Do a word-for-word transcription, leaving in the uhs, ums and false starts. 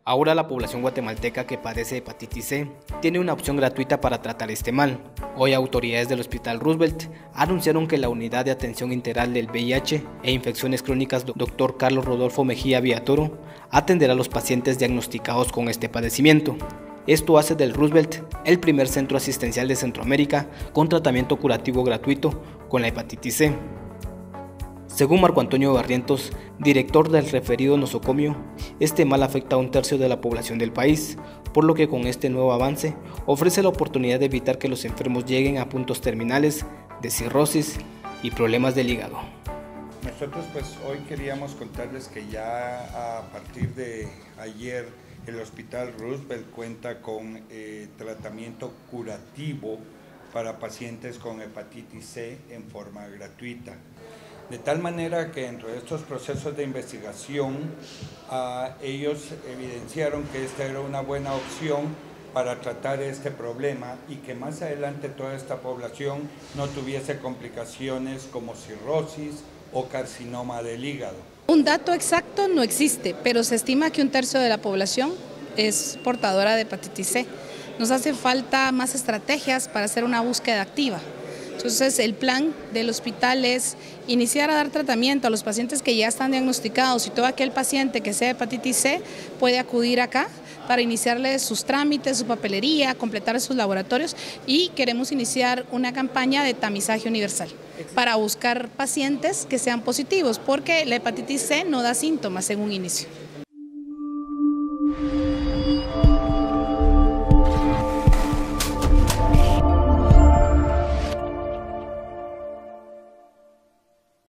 Ahora la población guatemalteca que padece hepatitis C tiene una opción gratuita para tratar este mal. Hoy autoridades del Hospital Roosevelt anunciaron que la Unidad de Atención Integral del V I H e Infecciones Crónicas doctor Carlos Rodolfo Mejía Villatoro atenderá a los pacientes diagnosticados con este padecimiento. Esto hace del Roosevelt el primer centro asistencial de Centroamérica con tratamiento curativo gratuito con la hepatitis C. Según Marco Antonio Barrientos, director del referido nosocomio, este mal afecta a un tercio de la población del país, por lo que con este nuevo avance ofrece la oportunidad de evitar que los enfermos lleguen a puntos terminales de cirrosis y problemas del hígado. Nosotros pues hoy queríamos contarles que ya a partir de ayer el Hospital Roosevelt cuenta con eh, tratamiento curativo para pacientes con hepatitis C en forma gratuita. De tal manera que dentro de estos procesos de investigación, uh, ellos evidenciaron que esta era una buena opción para tratar este problema y que más adelante toda esta población no tuviese complicaciones como cirrosis o carcinoma del hígado. Un dato exacto no existe, pero se estima que un tercio de la población es portadora de hepatitis C. Nos hace falta más estrategias para hacer una búsqueda activa. Entonces el plan del hospital es iniciar a dar tratamiento a los pacientes que ya están diagnosticados y todo aquel paciente que sea hepatitis C puede acudir acá para iniciarle sus trámites, su papelería, completar sus laboratorios y queremos iniciar una campaña de tamizaje universal para buscar pacientes que sean positivos porque la hepatitis C no da síntomas en un inicio.